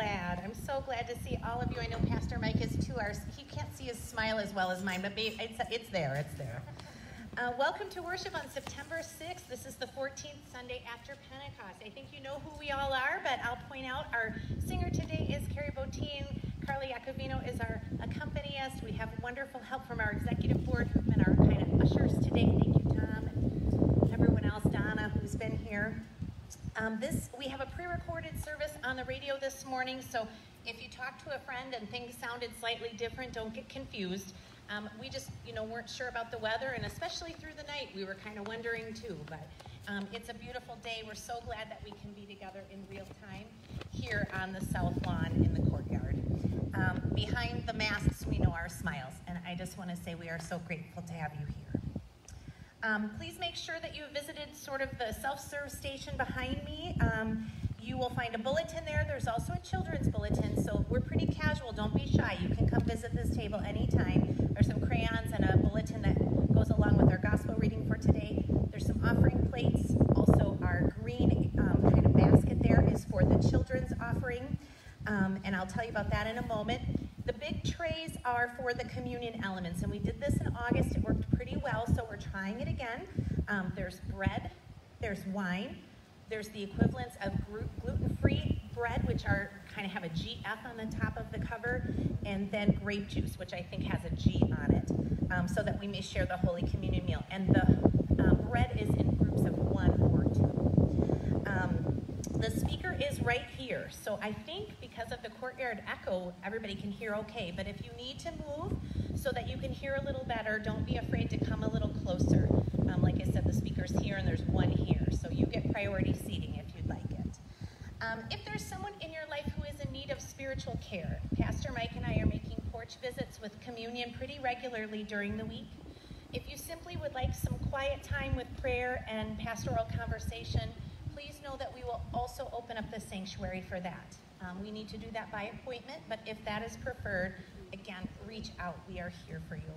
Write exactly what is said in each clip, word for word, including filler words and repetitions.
glad. I'm so glad to see all of you. I know Pastor Mike is too. Our, he can't see his smile as well as mine, but babe, it's, it's there, it's there. Uh, welcome to worship on September sixth. This is the fourteenth Sunday after Pentecost. I think you know who we all are, but I'll point out our singer today is Carrie Botine. Carly Iacovino is our accompanist. We have wonderful help from our executive board who've been our kind of ushers today. Thank you, Tom, and everyone else, Donna, who's been here. Um, this we have a pre-recorded service on the radio this morning, so if you talk to a friend and things sounded slightly different, don't get confused. Um, we just, you know, weren't sure about the weather, and especially through the night, we were kind of wondering too. But um, it's a beautiful day. We're so glad that we can be together in real time here on the South Lawn in the courtyard. Um, behind the masks, we know our smiles, and I just want to say we are so grateful to have you here. Um, please make sure that you have visited sort of the self-serve station behind me. Um, you will find a bulletin there. There's also a children's bulletin, so we're pretty casual. Don't be shy. You can come visit this table anytime. There's some crayons and a bulletin that goes along with our gospel reading for today. There's some offering plates. Also, our green um, kind of basket there is for the children's offering, um, and I'll tell you about that in a moment. The big trays are for the communion elements, and we did this in August. It worked pretty well, so we're trying it again. Um, there's bread, there's wine, there's the equivalents of gluten-free bread, which are kind of have a G F on the top of the cover, and then grape juice, which I think has a G on it, um, so that we may share the Holy Communion meal. And the um, bread is in groups of one or two. Um, the speaker is right here, so I think because of the courtyard echo, everybody can hear okay, but if you need to move so that you can hear a little better, don't be afraid to come a little closer. Um, like I said, the speaker's here and there's one here, so you get priority seating if you'd like it. Um, if there's someone in your life who is in need of spiritual care, Pastor Mike and I are making porch visits with communion pretty regularly during the week. If you simply would like some quiet time with prayer and pastoral conversation, please know that we will also open up the sanctuary for that. Um, we need to do that by appointment, but if that is preferred, again, reach out. We are here for you.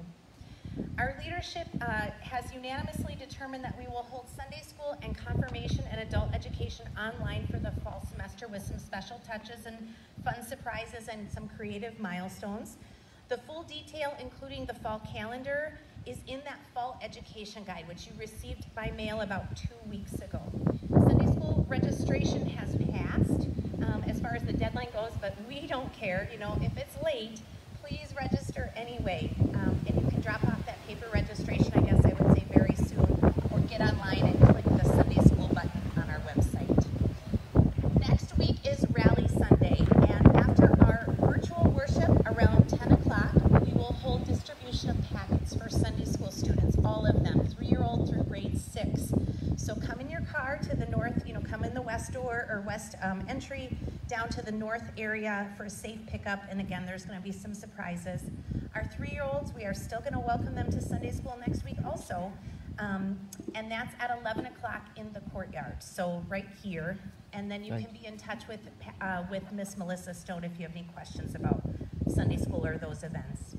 Our leadership uh, has unanimously determined that we will hold Sunday school and confirmation and adult education online for the fall semester with some special touches and fun surprises and some creative milestones. The full detail, including the fall calendar, is in that fall education guide, which you received by mail about two weeks ago. Sunday school registration has passed um, as far as the deadline goes, but we don't care. You know, if it's late, please register anyway, um, and you can drop off that paper registration, I guess I would say very soon, or get online and click the Sunday School button on our website. Next week is Rally Sunday, and after our virtual worship around ten o'clock, we will hold distribution of packets for Sunday School students, all of them, three-year-old through grade six. So come in your car to the north, you know, come in the west door or west um, entry, down to the north area for a safe pickup, and again, there's going to be some surprises. Our three-year-olds, we are still going to welcome them to Sunday school next week also, um, and that's at eleven o'clock in the courtyard, so right here, and then you Thanks. can be in touch with, uh, with Miss Melissa Stone if you have any questions about Sunday school or those events.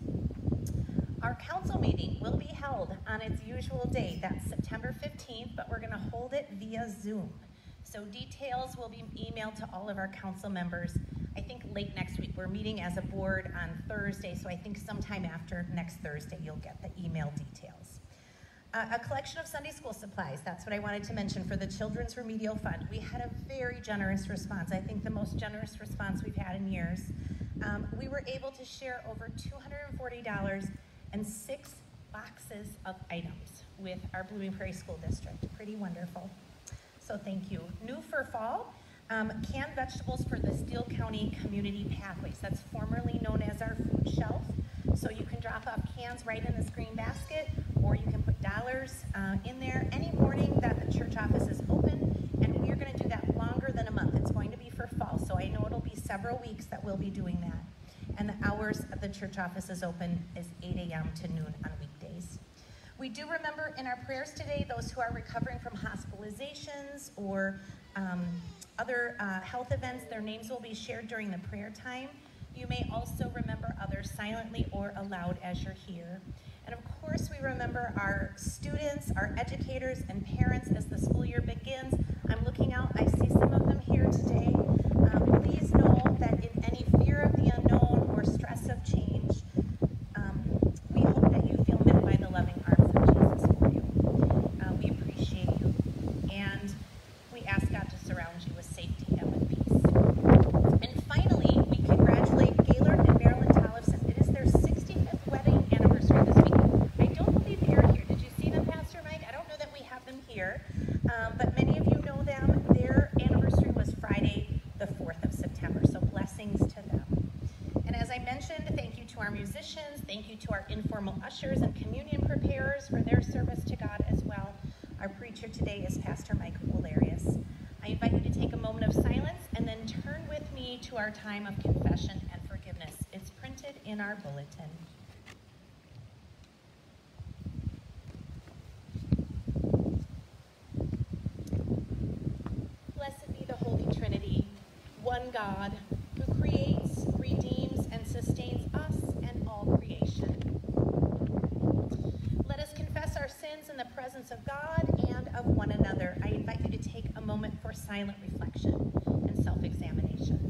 Our council meeting will be held on its usual day, that's September fifteenth, but we're going to hold it via Zoom. So details will be emailed to all of our council members, I think late next week. We're meeting as a board on Thursday, so I think sometime after next Thursday you'll get the email details. Uh, a collection of Sunday school supplies, that's what I wanted to mention for the Children's Remedial Fund. We had a very generous response, I think the most generous response we've had in years. Um, we were able to share over two hundred forty dollars and six boxes of items with our Blooming Prairie School District. Pretty wonderful. So thank you. New for fall, um, canned vegetables for the Steele County Community Pathways. That's formerly known as our food shelf. So you can drop off cans right in this green basket, or you can put dollars uh, in there any morning that the church office is open, and we are going to do that longer than a month. It's going to be for fall, so I know it'll be several weeks that we'll be doing that. And the hours of the church office is open is eight a m to noon on weekdays. We do remember in our prayers today those who are recovering from hospitalizations or um, other uh, health events. Their names will be shared during the prayer time. You may also remember others silently or aloud as you're here. And of course, we remember our students, our educators, and parents as the school year begins. I'm looking out, I see some of them here today. Um, please know that in informal ushers and communion preparers for their service to God as well. Our preacher today is Pastor Mike Walerius. I invite you to take a moment of silence and then turn with me to our time of confession and forgiveness. It's printed in our bulletin. Blessed be the Holy Trinity, one God, who creates, redeems, and sustains us and all creation. Let us confess our sins in the presence of God and of one another. I invite you to take a moment for silent reflection and self-examination.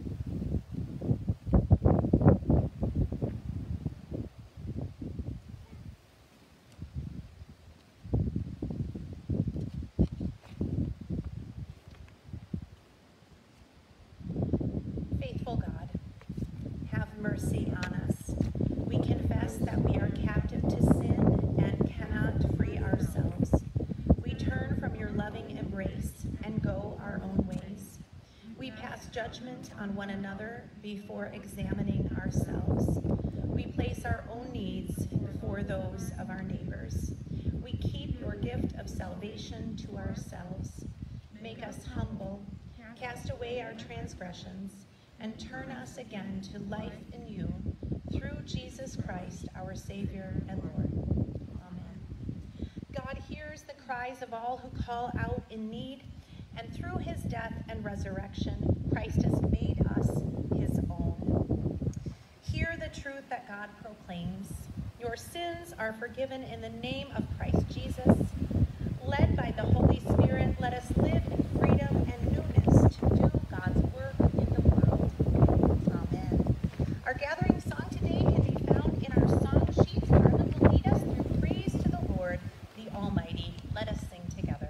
Faithful God, have mercy on us. We confess that we are captive to sin and cannot free ourselves. We turn from your loving embrace and go our own ways. We pass judgment on one another before examining ourselves. We place our own needs before those of our neighbors. We keep your gift of salvation to ourselves. Make us humble, cast away our transgressions, and turn us again to life in you, through Jesus Christ, our Savior and Lord. Amen. God hears the cries of all who call out in need, and through his death and resurrection, Christ has made us his own. Hear the truth that God proclaims. Your sins are forgiven in the name of Christ Jesus. Led by the Holy Spirit, let us live in freedom and newness to do God's work in the world. Amen. Our gathering song today can be found in our song sheets. Carla will lead us through praise to the Lord, the Almighty. Let us sing together.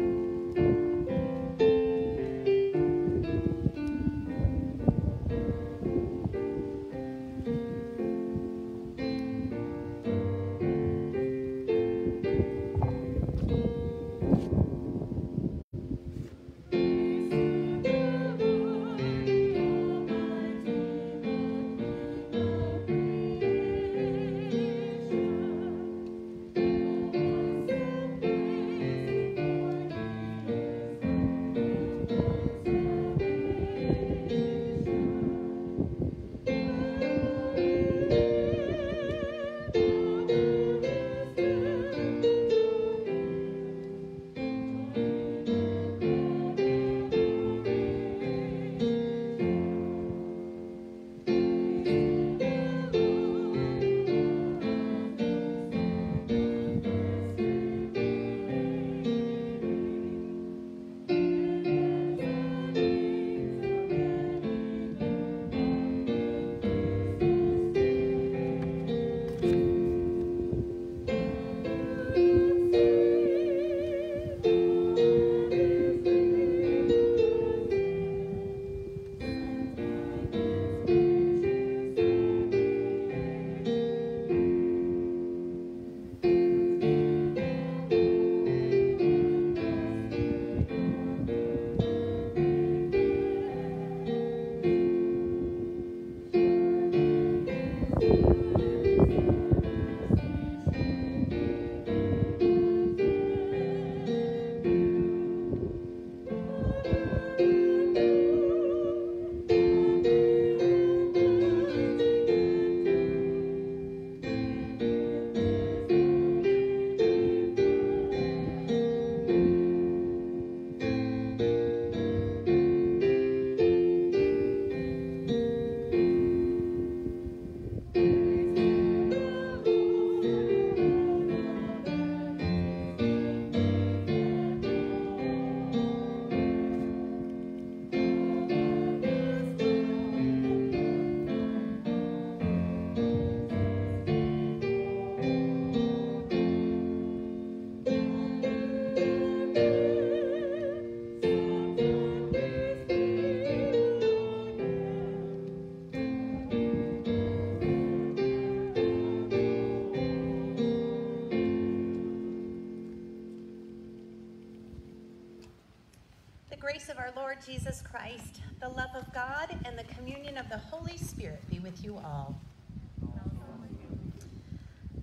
grace of our Lord Jesus Christ, the love of God, and the communion of the Holy Spirit be with you all.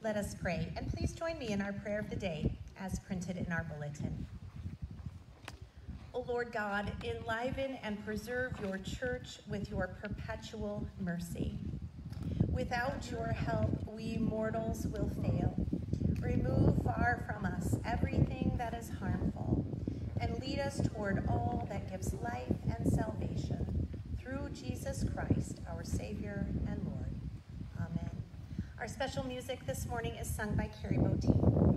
Let us pray, and please join me in our prayer of the day as printed in our bulletin. O Lord God, enliven and preserve your church with your perpetual mercy. Without your help, we mortals will fail. Remove far from us everything that is harmful, and lead us toward all that gives life and salvation, through Jesus Christ, our Savior and Lord. Amen. Our special music this morning is sung by Carrie Botein.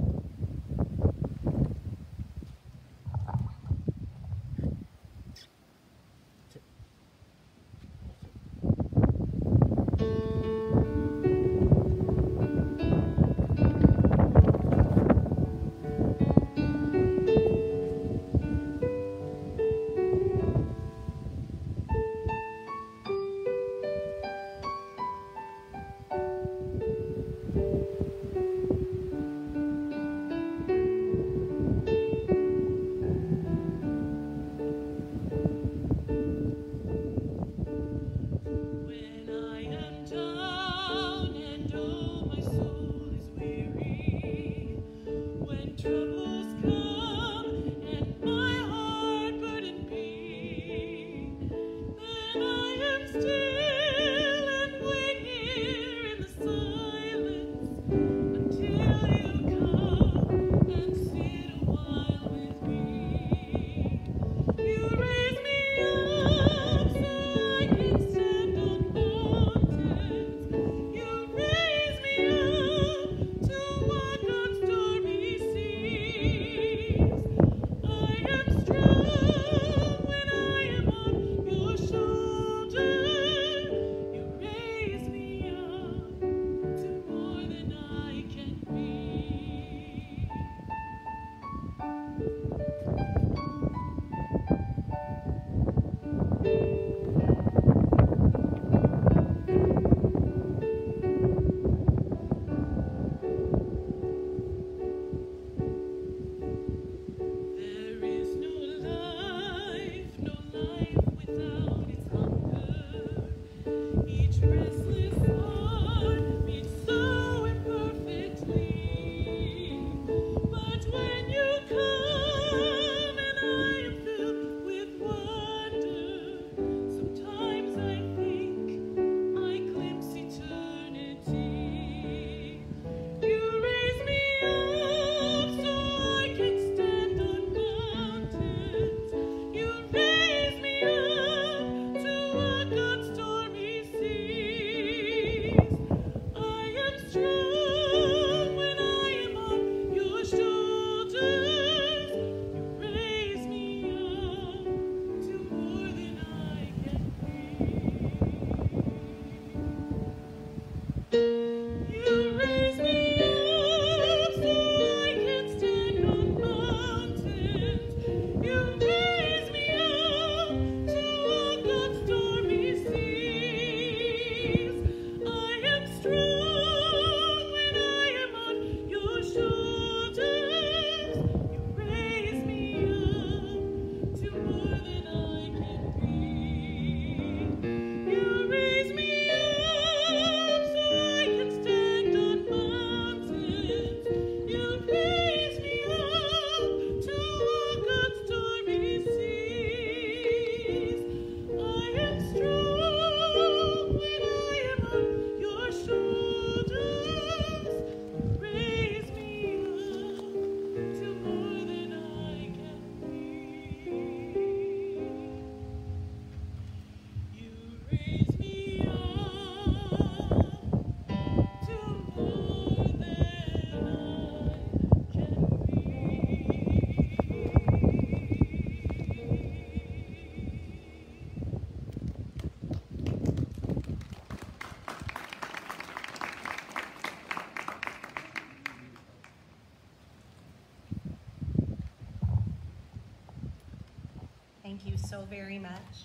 Thank you so very much.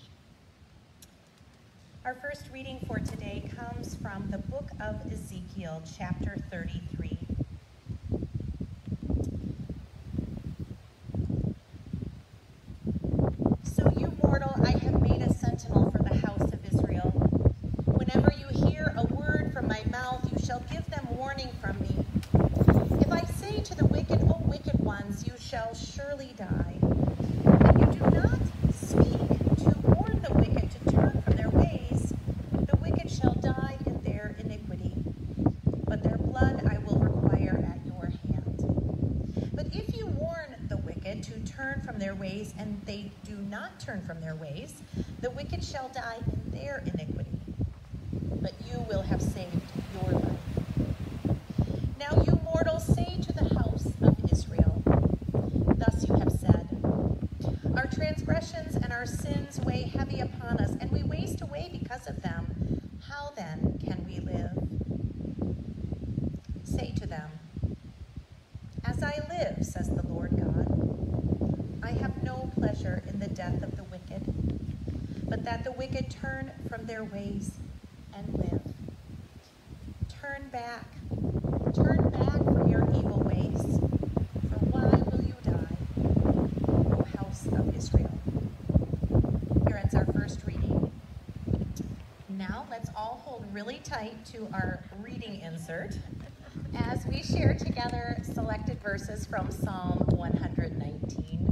Our first reading for today comes from the book of Ezekiel, chapter thirty-three. So you mortal, I have made a sentinel for the house of Israel. Whenever you hear a word from my mouth, you shall give them warning from they do not turn from their ways, the wicked shall die in their iniquity, but you will have saved your life. Now you mortals say to the house of Israel, thus you have said, our transgressions and our sins weigh heavy upon us, and we waste away because of them. How then can we live? Say to them, as I live, says the Lord God, I have no pleasure in the death of the wicked, but that the wicked turn from their ways and live. Turn back, turn back from your evil ways, for why will you die, O house of Israel? Here ends our first reading. Now let's all hold really tight to our reading insert as we share together selected verses from Psalm one hundred nineteen.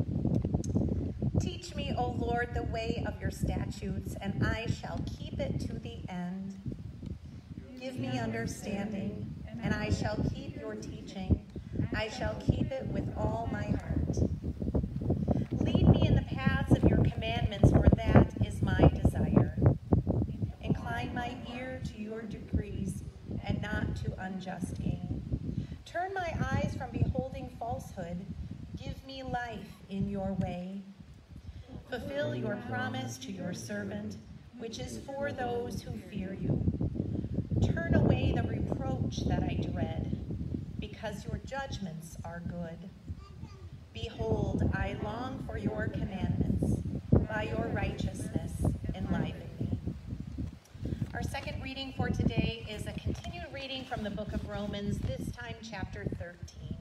Teach me, O Lord, the way of your statutes, and I shall keep it to the end. Give me understanding, and I shall keep your teaching. I shall keep it with all my heart. Lead me in the paths of your commandments, for that is my desire. Incline my ear to your decrees, and not to unjust gain. Turn my eyes from beholding falsehood. Give me life in your way. Fulfill your promise to your servant, which is for those who fear you. Turn away the reproach that I dread, because your judgments are good. Behold, I long for your commandments. By your righteousness, enliven me. Our second reading for today is a continued reading from the book of Romans, this time chapter thirteen.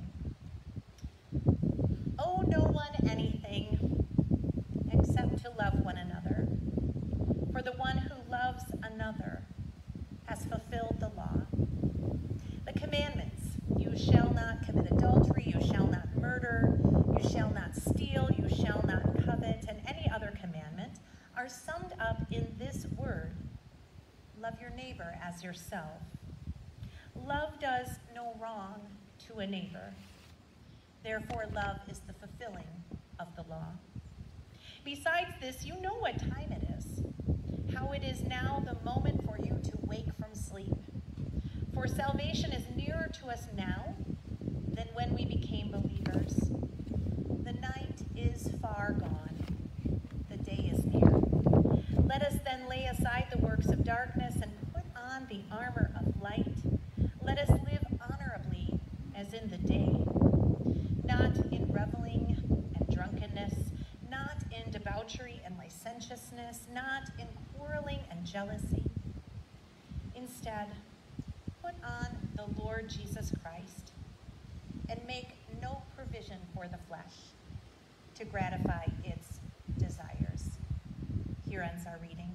Owe no one anything except to love one another. For the one who loves another has fulfilled the law. The commandments, you shall not commit adultery, you shall not murder, you shall not steal, you shall not covet, and any other commandment are summed up in this word: love your neighbor as yourself. Love does no wrong to a neighbor. Therefore, love is the fulfilling of the law. Besides this, you know what time it is, how it is now the moment for you to wake from sleep. For salvation is nearer to us now than when we became believers. The night is far gone. The day is near. Let us then lay aside the works of darkness and put on the armor of light. Let us live honorably as in the day, not in reveling and drunkenness, not in debauchery and licentiousness, not in quarreling and jealousy. Instead, put on the Lord Jesus Christ and make no provision for the flesh to gratify its desires. Here ends our reading.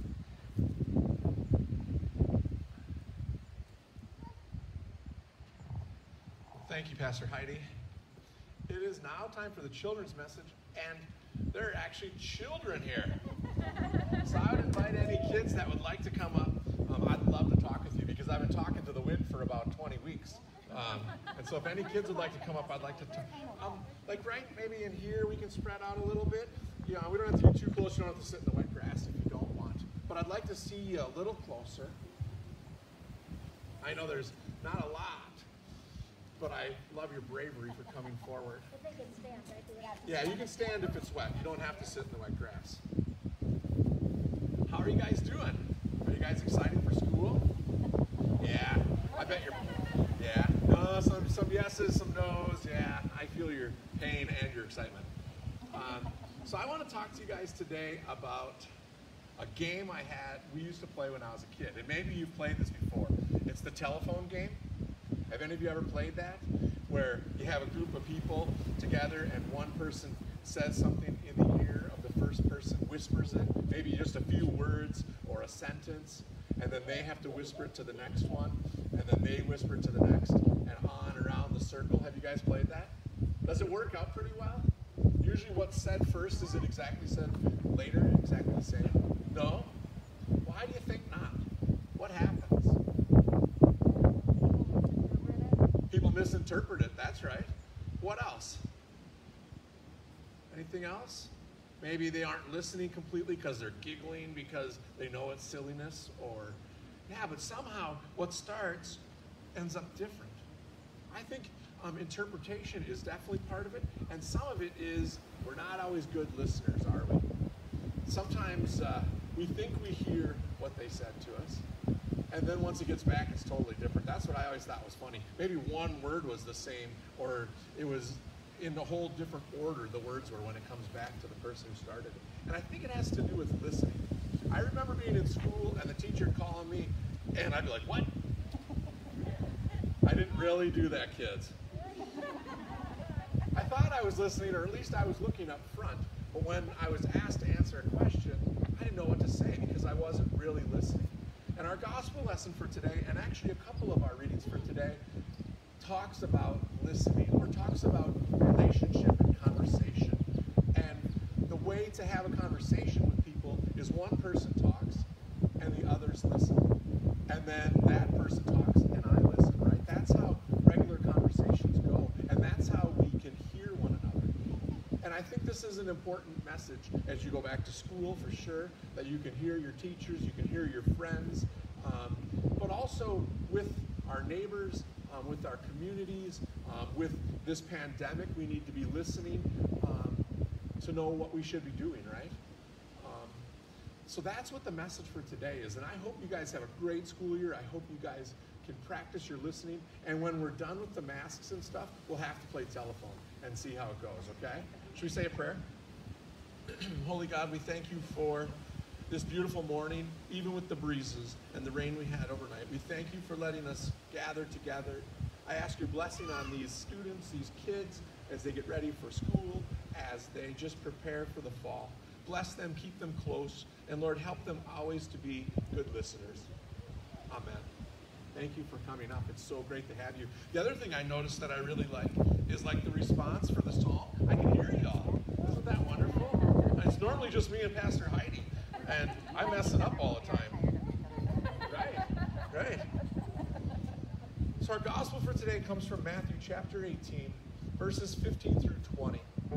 Thank you, Pastor Heidi. It is now time for the children's message, and there are actually children here. So I would invite any kids that would like to come up. Um, I'd love to talk with you because I've been talking to the wind for about twenty weeks. Um, and so if any kids would like to come up, I'd like to talk. Um, like right maybe in here, we can spread out a little bit. You know, we don't have to get too close. You don't have to sit in the wet grass if you don't want. But I'd like to see you a little closer. I know there's not a lot, but I love your bravery for coming forward. I think it stands, right? Do it out. Yeah, you can stand if it's wet. You don't have to sit in the wet grass. How are you guys doing? Are you guys excited for school? Yeah, I bet you're, yeah. No, some, some yeses, some no's. Yeah, I feel your pain and your excitement. Um, so I want to talk to you guys today about a game I had, we used to play when I was a kid. And maybe you've played this before. It's the telephone game. Have any of you ever played that? Where you have a group of people together and one person says something in the ear of the first person, whispers it, maybe just a few words or a sentence, and then they have to whisper it to the next one, and then they whisper it to the next, and on around the circle. Have you guys played that? Does it work out pretty well? Usually what's said first, is it exactly said later, exactly the same? No? Why do you think not? What happens? People misinterpret it, that's right. What else? Anything else? Maybe they aren't listening completely because they're giggling because they know it's silliness, or, yeah, but somehow what starts ends up different. I think um, interpretation is definitely part of it, and some of it is we're not always good listeners, are we? Sometimes uh, we think we hear what they said to us, and then once it gets back, it's totally different. That's what I always thought was funny. Maybe one word was the same, or it was in a whole different order the words were when it comes back to the person who started it. And I think it has to do with listening. I remember being in school and the teacher calling me, and I'd be like, what? I didn't really do that, kids. I thought I was listening, or at least I was looking up front, but when I was asked to answer a question, I didn't know what to say because I wasn't really listening. And our gospel lesson for today, and actually a couple of our readings for today, talks about listening, or talks about relationship and conversation. And the way to have a conversation with people is one person talks and the others listen. And then that person talks and I listen, right? That's how regular conversations go. And that's how we can hear one another. And I think this is an important message as you go back to school, for sure, that you can hear your teachers, you can hear your friends, um, but also with our neighbors, um, with our communities, um, with this pandemic, we need to be listening um, to know what we should be doing, right? Um, so that's what the message for today is. And I hope you guys have a great school year. I hope you guys can practice your listening. And when we're done with the masks and stuff, we'll have to play telephone and see how it goes, okay? Should we say a prayer? Holy God, we thank you for this beautiful morning, even with the breezes and the rain we had overnight. We thank you for letting us gather together. I ask your blessing on these students, these kids, as they get ready for school, as they just prepare for the fall. Bless them, keep them close, and Lord, help them always to be good listeners. Amen. Thank you for coming up. It's so great to have you. The other thing I noticed that I really like is like the response for the song. I can hear y'all. Isn't that wonderful? It's normally just me and Pastor Heidi, and I mess it up all the time. Right, right. So our gospel for today comes from Matthew chapter eighteen, verses fifteen through twenty.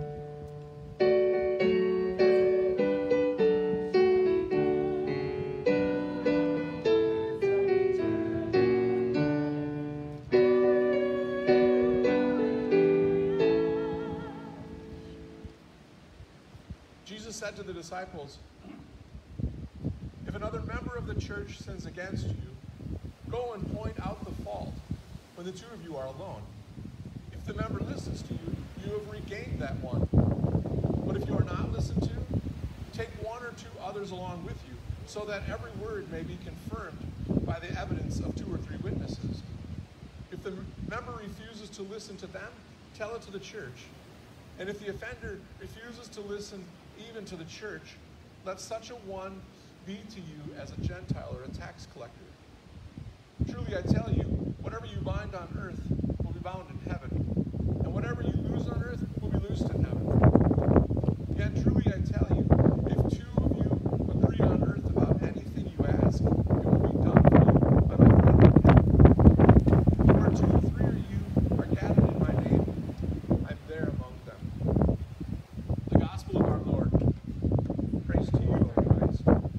Jesus said to the disciples, "If another member of the church sins against you, go and point out the fault when the two of you are alone. If the member listens to you, you have regained that one. But if you are not listened to, take one or two others along with you, so that every word may be confirmed by the evidence of two or three witnesses. If the member refuses to listen to them, tell it to the church. And if the offender refuses to listen even to the church, let such a one be to you as a Gentile or a tax collector. Truly I tell you, whatever you bind on earth will be bound in heaven, and whatever you loose on earth will be loosed in heaven. Yet truly I tell you, if two of you agree on earth about anything you ask, it will be done for you by my Father in heaven. Where two or three of you are gathered in my name, I'm there among them." The gospel of our Lord. Praise to you, O Christ.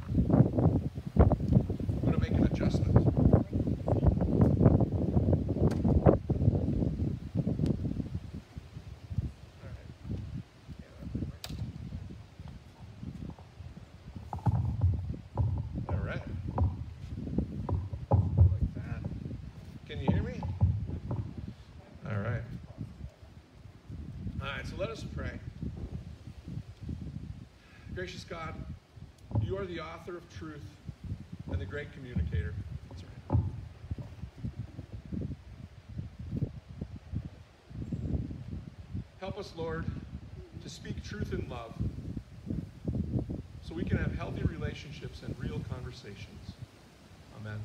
I'm going to make an adjustment. Let us pray. Gracious God, you are the author of truth and the great communicator. That's right. Help us, Lord, to speak truth in love so we can have healthy relationships and real conversations. Amen.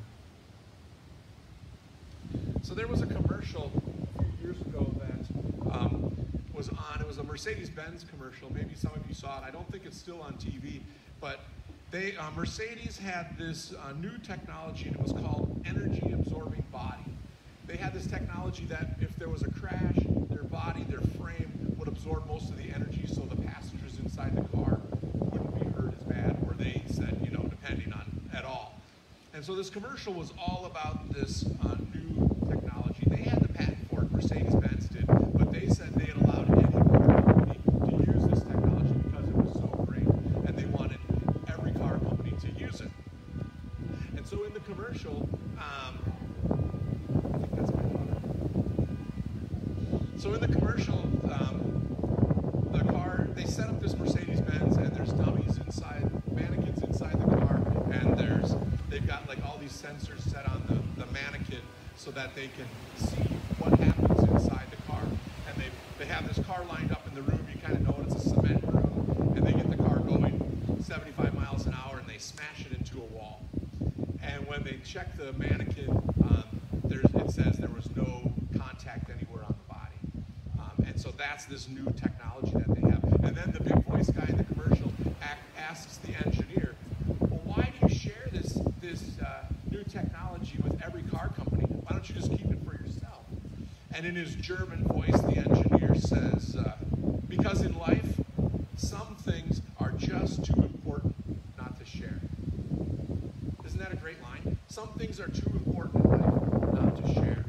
So there was a commercial a few years ago that um, was on. It was a Mercedes-Benz commercial. Maybe some of you saw it. I don't think it's still on T V, but they uh, Mercedes had this uh, new technology, and it was called energy-absorbing body. they had this technology that if there was a crash, their body, their frame would absorb most of the energy, so the passengers inside the car wouldn't be hurt as bad, or they said, you know, depending on at all. And so this commercial was all about this uh, new technology. They had the patent for it, Mercedes-Benz did, but they said they had allowed any car company to use this technology because it was so great, and they wanted every car company to use it. And so in the commercial, um, I think that's my daughter. So in the commercial, um, the car, they set up this Mercedes-Benz, and there's dummies inside, mannequins inside the car, and there's they've got like all these sensors set on the, the mannequin so that they can see what happens inside the car. And they they have this car lined up in the room. You kind of know it's a cement room, and they get the car going seventy-five miles an hour, and they smash it into a wall. And when they check the mannequin, um, there's, it says there was no contact anywhere on the body. Um, and so that's this new technology that they have. And then the big voice guy in the commercial act, asks the engineer, well, why do you share this, this uh, new technology with every car company? Why don't you just keep it for yourself? And in his German voice, the engineer says, uh, because in life, some things are just too important not to share. Isn't that a great line? Some things are too important in life not to share.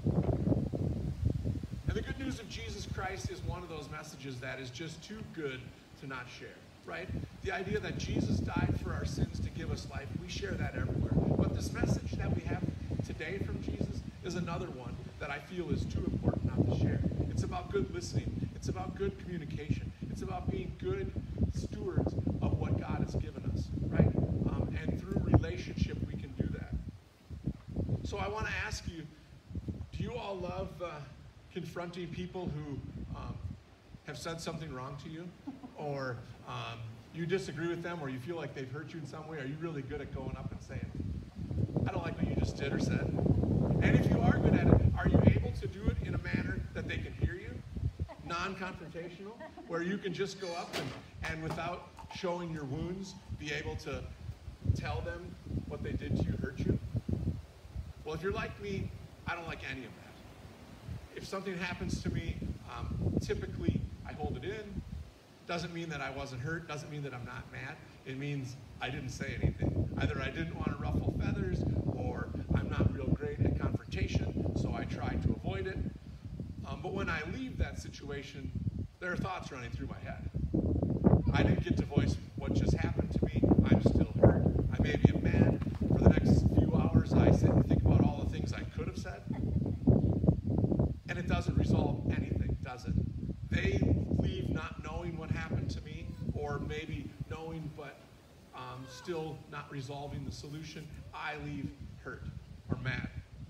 And the good news of Jesus Christ is one of those messages that is just too good to not share, right? The idea that Jesus died for our sins to give us life, we share that everywhere. But this message that we have today from Jesus is another one that I feel is too important not to share. It's about good listening. It's about good communication. It's about being good stewards of what God has given us, right? Um, and through relationship, we can do that. So I want to ask you, do you all love uh, confronting people who um, have said something wrong to you? Or um, you disagree with them, or you feel like they've hurt you in some way? Are you really good at going up and saying, I don't like what you just did or said? And if you are good at it, are you able to do it in a manner that they can hear you? Non-confrontational, where you can just go up and, and without showing your wounds, be able to tell them what they did to you hurt you? Well, if you're like me, I don't like any of that. If something happens to me, um, typically I hold it in. Doesn't mean that I wasn't hurt, doesn't mean that I'm not mad. It means I didn't say anything. Either I didn't want to ruffle feathers, or I'm not real great at confrontation, so I try to avoid it. Um, but when I leave that situation, there are thoughts running through my head. I didn't get to voice what just happened to me. I'm still hurt. I maybe am mad. For the next few hours, I sit and think about all the things I could have said. And it doesn't resolve anything, does it? They leave not knowing what happened to me, or maybe knowing but um, still not resolving the solution. I leave hurt or mad.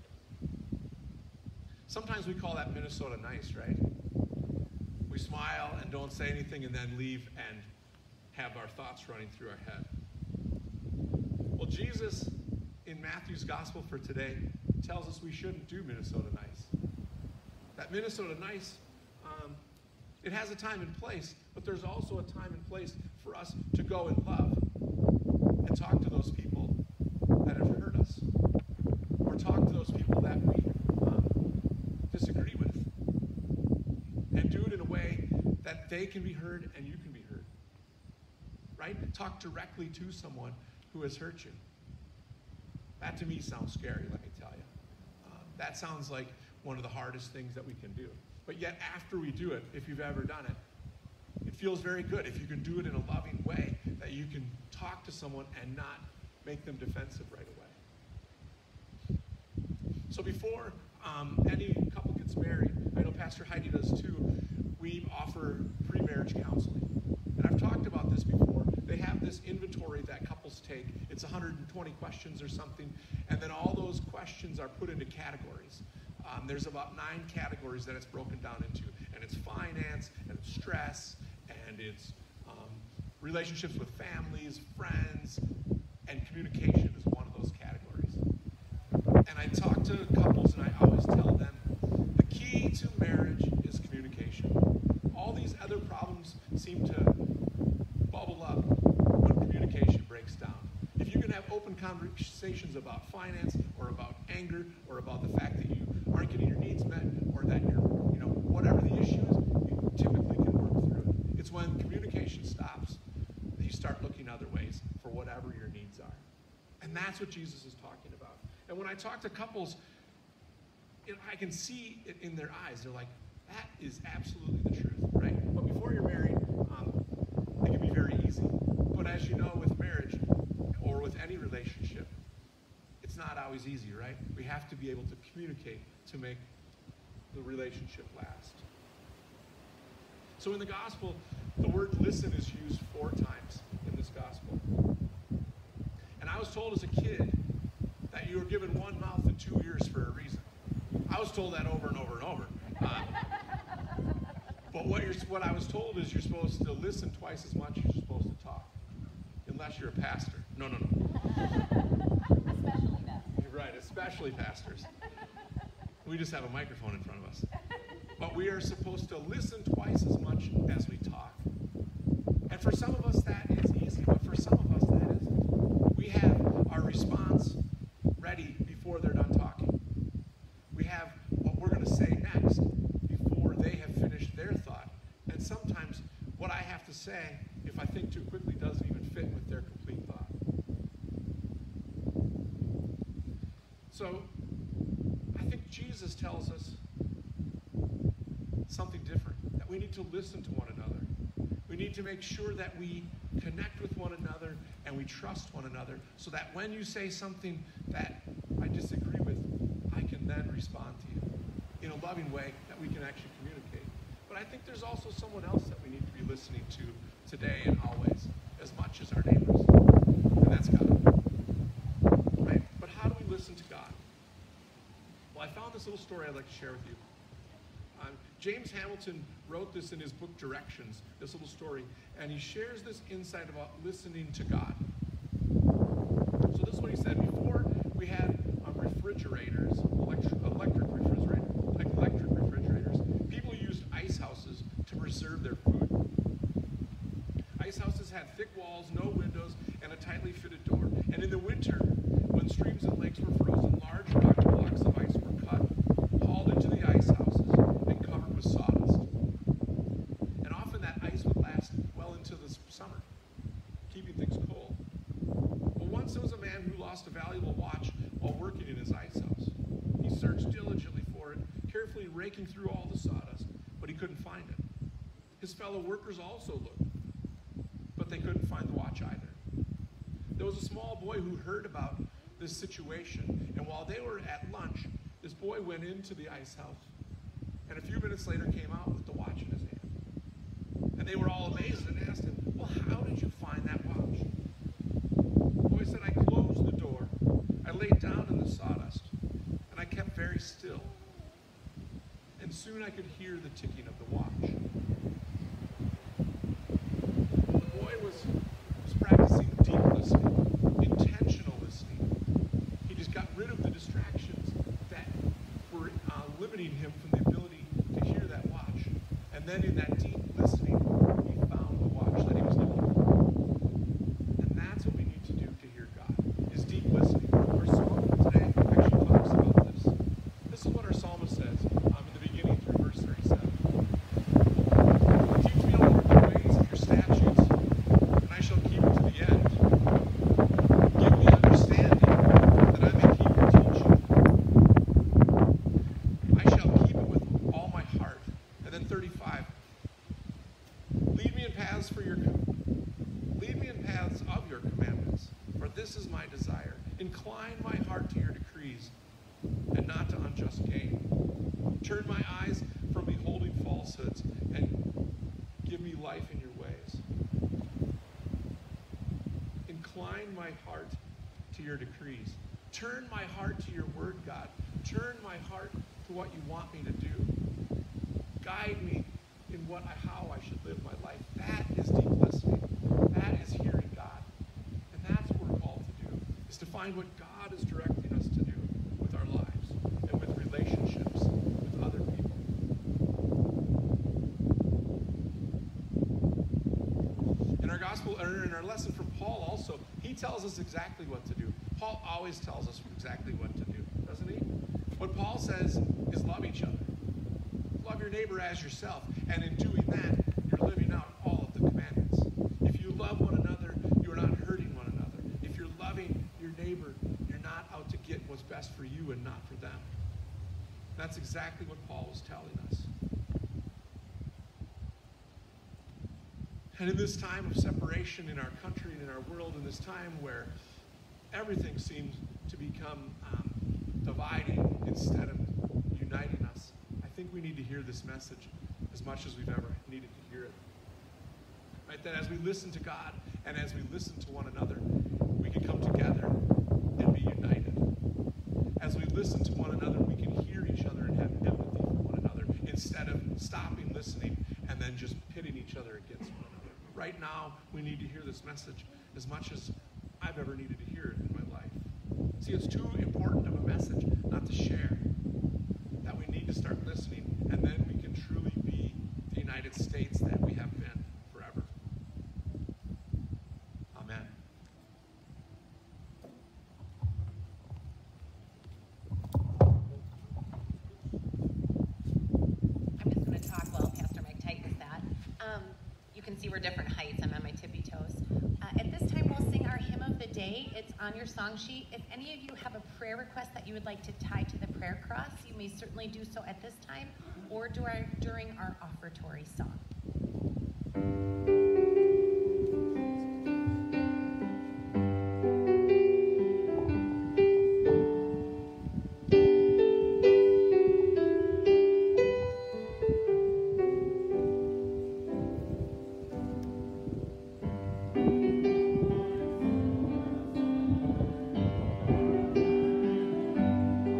Sometimes we call that Minnesota nice, right? We smile and don't say anything and then leave and have our thoughts running through our head. Well, Jesus, in Matthew's gospel for today, tells us we shouldn't do Minnesota nice. That Minnesota nice, um, it has a time and place, but there's also a time and place for us to go in love and talk to those people that have hurt us, or talk to those people that we disagree with, and do it in a way that they can be heard and you can be heard, right? Talk directly to someone who has hurt you. That to me sounds scary, let me tell you. Um, that sounds like one of the hardest things that we can do. But yet after we do it, if you've ever done it, it feels very good. If you can do it in a loving way, that you can talk to someone and not make them defensive right away. So before Um, any couple gets married, I know Pastor Heidi does too, we offer pre-marriage counseling. And I've talked about this before. They have this inventory that couples take. It's one hundred twenty questions or something, and then all those questions are put into categories. Um, there's about nine categories that it's broken down into, and it's finance, and it's stress, and it's um, relationships with families, friends, and communication is one of those categories. And I talk to couples and I always tell them, the key to marriage is communication. All these other problems seem to bubble up when communication breaks down. If you can have open conversations about finance or about anger or about the fact that you aren't getting your needs met or that you're, you know, whatever the issue is, you typically can work through it. It's when communication stops that you start looking other ways for whatever your needs are. And that's what Jesus is talking about. And when I talk to couples, you know, I can see it in their eyes. They're like, that is absolutely the truth, right? But before you're married, um, it can be very easy. But as you know, with marriage or with any relationship, it's not always easy, right? We have to be able to communicate to make the relationship last. So in the gospel, the word listen is used four times in this gospel. And I was told as a kid that you were given one mouth and two ears for a reason. I was told that over and over and over. Uh, but what, you're, what I was told is you're supposed to listen twice as much as you're supposed to talk. Unless you're a pastor. No, no, no. Especially that. You're right, especially pastors. We just have a microphone in front of us. But we are supposed to listen twice as much as we talk. And for some of us that is easy, but for some of us that isn't. We have our response ready before they're done talking. We have what we're going to say next before they have finished their thought. And sometimes what I have to say, if I think too quickly, doesn't even fit with their complete thought. So I think Jesus tells us something different, that we need to listen to one another. We need to make sure that we connect with one another and we trust one another so that when you say something that I disagree with, I can then respond to you in a loving way that we can actually communicate. But I think there's also someone else that we need to be listening to today and always, as much as our neighbors, and that's God. Right? But how do we listen to God? Well, I found this little story I'd like to share with you. Um, James Hamilton wrote this in his book Directions, this little story, and he shares this insight about listening to God. So this is what he said. Before we had um, refrigerators, electric, electric refrigerators, like electric refrigerators, people used ice houses to preserve their food. Ice houses had thick walls, no windows, and a tightly fitted door. And in the winter, when streams and lakes were frozen, large rock blocks of ice were cut, hauled into the ice houses, and covered with sawdust. And often that ice would last well into the summer, keeping things cold. But once there was a man who lost a valuable watch while working in his ice house. He searched diligently for it, carefully raking through all the sawdust, but he couldn't find it. His fellow workers also looked, but they couldn't find the watch either. There was a small boy who heard about this situation, and while they were at lunch, this boy went into the ice house, and a few minutes later came out with the watch in his hand. And they were all amazed and asked him, well, how did you find that watch? The boy said, I closed the door, I laid down in the sawdust, and I kept very still. And soon I could hear the ticking of the watch. The boy was, was practicing deep listening, intentional listening. He just got rid of the distractions that were uh, limiting him from the ability to hear that watch. And then in that deep listening, he found the watch that he was looking for. And that's what we need to do to hear God, is deep listening. Our psalm today actually talks about this. This is what our psalmist says um, in the beginning through verse thirty-seven. Teach me, O Lord, the ways of your statutes, and I shall keep it to the end. Give me understanding, that I may keep your teaching. I shall keep it with all my heart. And then thirty-five. Lead me in paths for your lead me in paths of your commandments, for this is my desire. Incline my heart to your decrees, and not to unjust gain. Turn my eyes from beholding falsehoods, and give me life in your ways. Incline my heart to your decrees. Turn my heart to your word, God. Turn my heart to what you want me to do. Guide me in what I, how I should live my life. That is deep listening. That is hearing God. And that's what we're called to do, is to find what God is directing us to do with our lives and with relationships with other people. In our gospel, or in our lesson from Paul also, He tells us exactly what to do. Paul always tells us exactly what to do, doesn't he? What Paul says is love each other. Love your neighbor as yourself. And in doing that, you're living out all of the commandments. If you love one another, you're not hurting one another. If you're loving your neighbor, you're not out to get what's best for you and not for them. That's exactly what Paul was telling us. And in this time of separation in our country and in our world, in this time where everything seems to become um, dividing instead of uniting us, I think we need to hear this message as much as we've ever needed to hear it. Right? That as we listen to God and as we listen to one another, we can come together and be united. As we listen to one another, we can hear each other and have empathy for one another instead of stopping listening and then just pitting each other against one another. Right now, we need to hear this message as much as I've ever needed to hear it in my life. See, it's too important of a message not to share, that we need to start listening, and then we can truly be the United States that we have been forever. Amen. I'm just going to talk while Pastor Mike tightens that. Um, you can see we're different heights. I'm on my tippy toes. Uh, at this time, we'll sing our hymn of the day. It's on your song sheet. If any of you have a prayer request that you would like to tie to the prayer cross, you may certainly do so at this time or during, during our offertory song.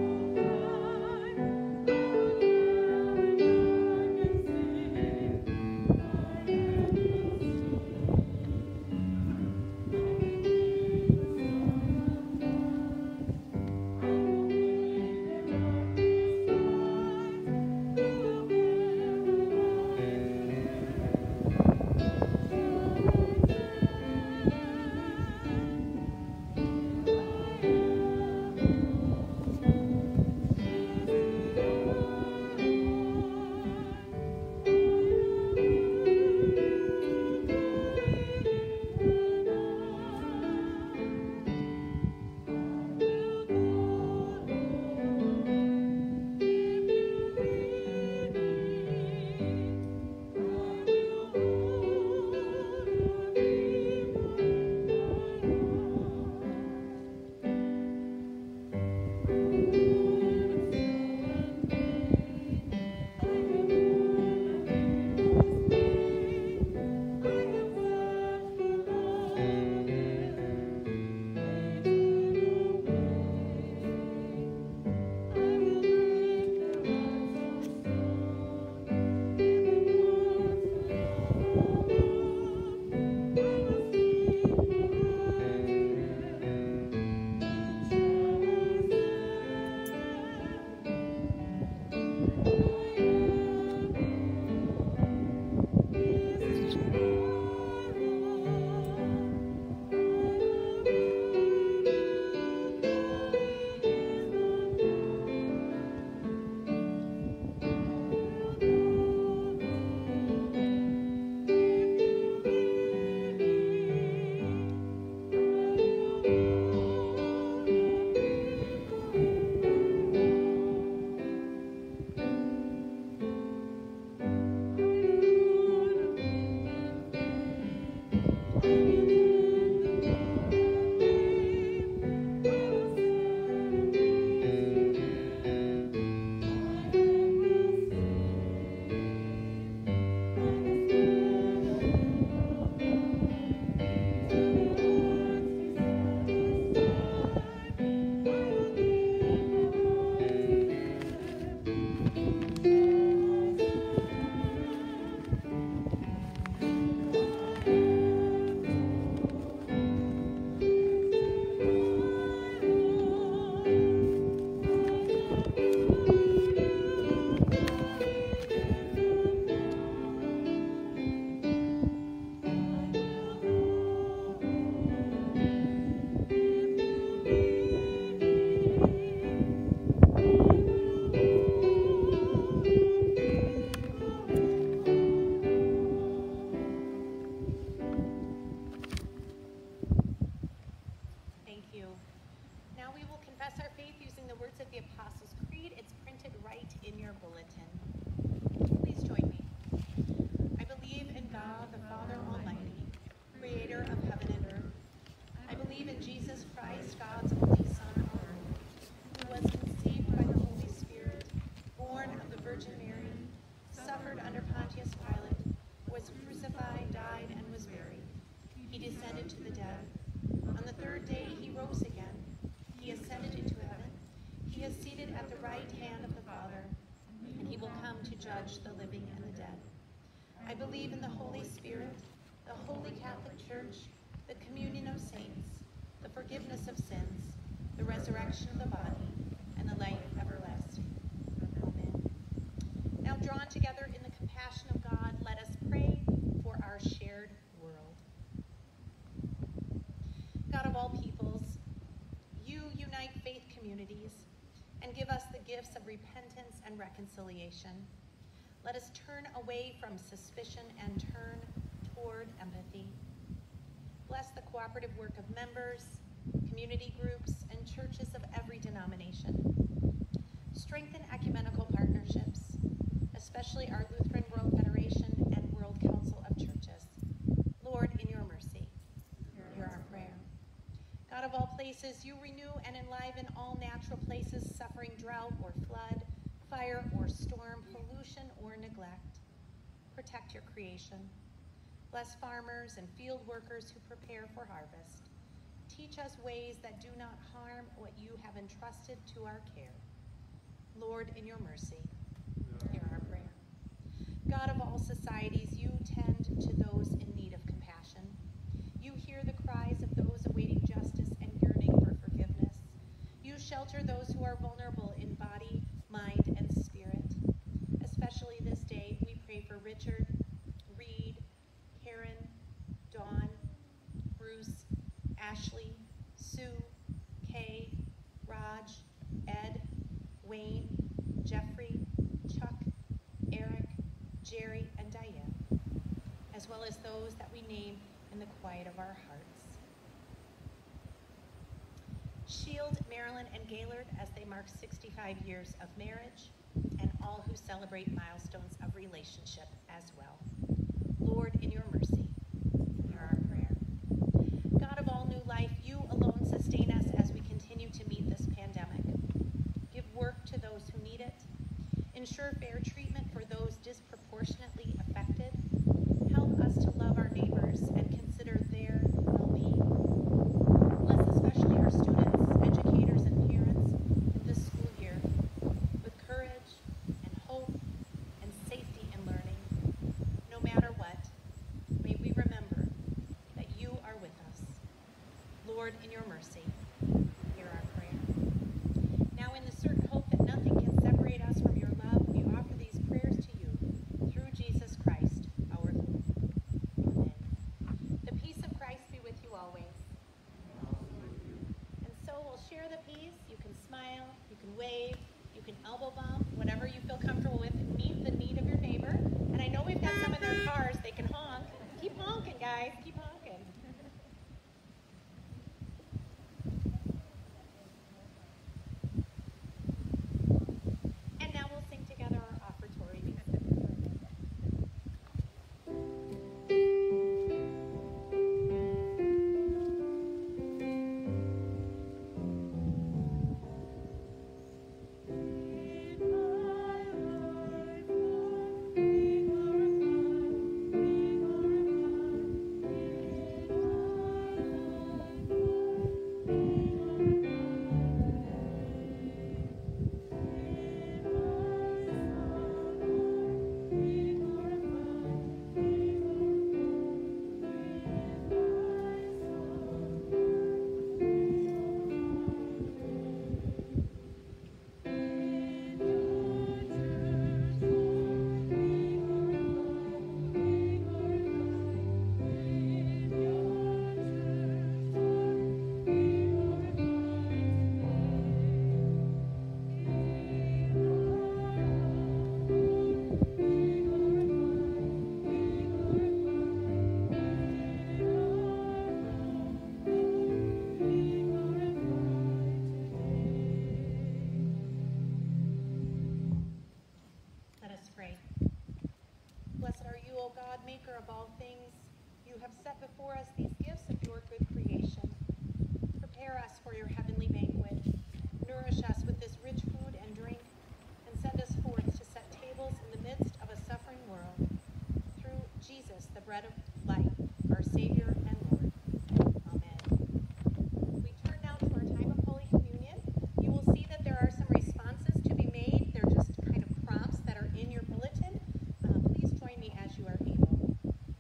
Thank you. profess our faith using the words of the Apostles' Creed. It's printed right in your bulletin. Please join me. I believe in God, the Father Almighty, creator of heaven and earth. I believe in Jesus Christ, God's only Son on earth, who was conceived by the Holy Spirit, born of the Virgin Mary, suffered under Pontius Pilate, was crucified, died, and was buried. He descended to the dead. On the third day he rose again. He ascended into heaven. He is seated at the right hand of the Father, and he will come to judge the living and the dead. I believe in the Holy Spirit, the Holy Catholic Church, the communion of saints, the forgiveness of sins, the resurrection of the body, and the life everlasting. Amen. Now, drawn together in the compassion of God, let us pray for our shared world. God of all peoples, you unite faith communities and give us the gifts of repentance and reconciliation. Let us turn away from suspicion and turn toward empathy. Bless the cooperative work of members, community groups, and churches of every denomination. Strengthen ecumenical partnerships, especially our Lutheran World Federation and World Council of Churches. Lord, in your mercy, hear our prayer. God of all places, you renew and enliven all natural places suffering drought or flood, fire or storm, pollution or neglect. Protect your creation. Bless farmers and field workers who prepare for harvest. Teach us ways that do not harm what you have entrusted to our care. Lord, in your mercy, hear our prayer. God of all societies, you tend to those in need of compassion. You hear the cries of those awaiting justice and yearning for forgiveness. You shelter those who are vulnerable in body, mind, and spirit. Especially this day, we pray for Richard, Reed, Karen, Dawn, Bruce, Ashley, Sue, Kay, Raj, Ed, Wayne, Jeffrey, Chuck, Eric, Jerry, and Diane, as well as those that we name in the quiet of our hearts. Shield Marilyn and Gaylord as they mark sixty-five years of marriage, and all who celebrate milestones of relationship as well. Lord, in your mercy, hear our prayer. God of all new life, you alone sustain us as we continue to meet this pandemic. Give work to those who need it. Ensure fair treatment for those disproportionately affected. Help us to love our neighbors and consider their well-being. Bless especially our students, educators, and parents in this school year with courage and hope and safety in learning. No matter what, may we remember that you are with us. Lord, in your mercy, hear our prayer. Now, in the certain hope that nothing can separate us from your love, we offer these prayers to you through Jesus Christ, our Lord. Amen. The peace of Christ be with you always. And so we'll share the peace. You can smile, you can wave, you can elbow bump, whatever you feel comfortable with. Meet the need of your neighbor. And I know we've got some in their cars. They can honk. Keep honking, guys. Keep honking. And now we'll sing together our offertory music. Be glorified, be glorified. set before us these gifts of your good creation. Prepare us for your heavenly banquet. Nourish us with this rich food and drink, and send us forth to set tables in the midst of a suffering world. Through Jesus, the bread of life, our Savior and Lord. Amen. We turn now to our time of Holy Communion. You will see that there are some responses to be made. They're just kind of prompts that are in your bulletin. Uh, please join me as you are able.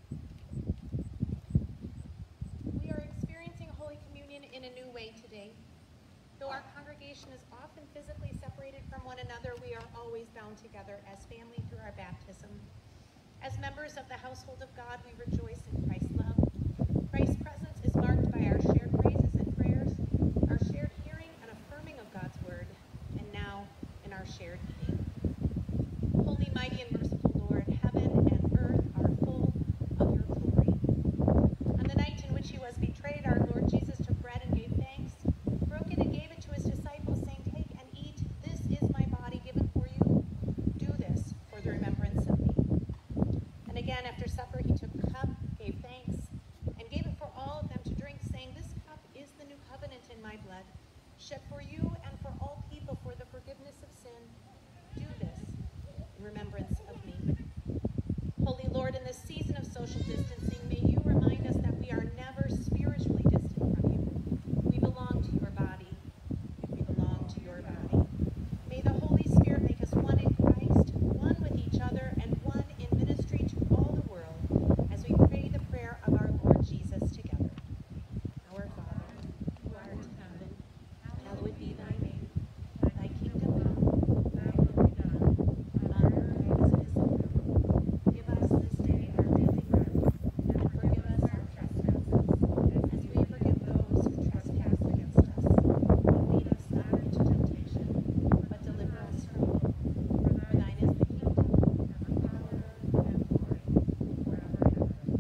We are experiencing Holy Communion in a new way today. Though our congregation is often physically separated from one another, we are always bound together as family through our baptism. As members of the household of God, we rejoice in Christ's love. Christ's presence is marked by our shared praises and prayers, our shared hearing and affirming of God's word, and now in our shared eating. Holy, mighty, and merciful Lord, heaven and earth are full of your glory. On the night in which he was betrayed, our Lord Jesus took bread and gave thanks, broke it and gave it to his disciples, saying, "Take and eat. This is my body given for you. Do this for the remembrance of me." And again, after supper, he took the cup, gave thanks, and gave it for all of them to drink, saying, "This cup is the new covenant in my blood, shed for you and for all people for the forgiveness of sin. Do this in remembrance of me." Holy Lord, in this season of social distancing, may you remind us that we are never spiritually distant from you. We belong to your body. We belong to your body. May the Holy Spirit make us one in Christ, one with each other, and one in ministry to all the world as we pray the prayer of our Lord Jesus together. Our Father, who art in heaven, hallowed be thy name. Thy kingdom come, thy will be done, on earth as it is in heaven. Give us this day our daily bread, and forgive us our trespasses, as we forgive those who trespass against us. And lead us not into temptation, but deliver us from evil. For thine is the kingdom, and the power, and the glory, forever and ever.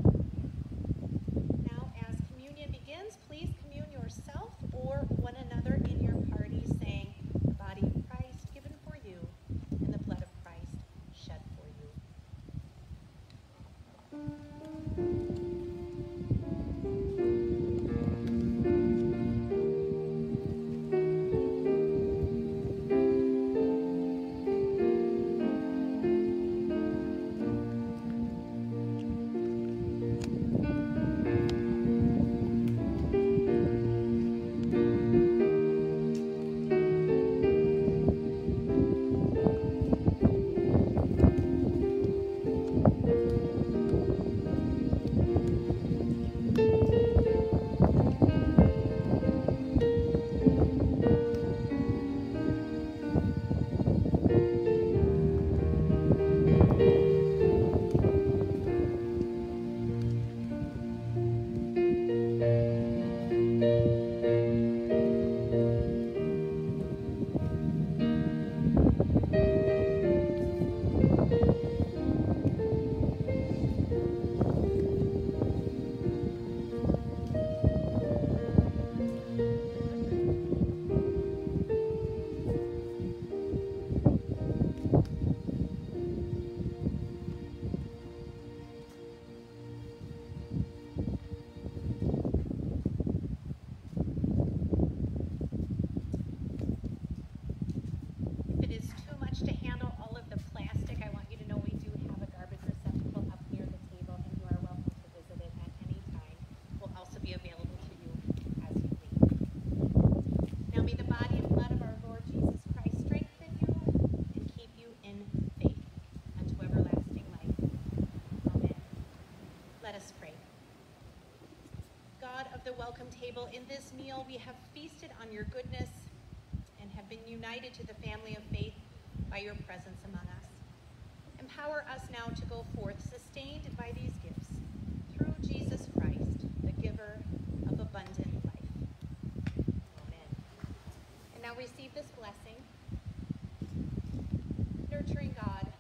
Now, as communion begins, please commune yourself or one another in your party, saying, "The body of Christ given for you, and the blood of Christ shed for you." If it is too much to handle all of the plastic, I want you to know we do have a garbage receptacle up near the table, and you are welcome to visit it at any time. It will also be available to you as you leave. Now may the body and blood of our Lord Jesus Christ strengthen you and keep you in faith unto everlasting life. Amen. Let us pray. God of the welcome table, in this meal we have feasted on your goodness and have been united to the family of faith by your presence among us. Empower us now to go forth, sustained by these gifts, through Jesus Christ, the giver of abundant life. Amen. And now receive this blessing. Nurturing God,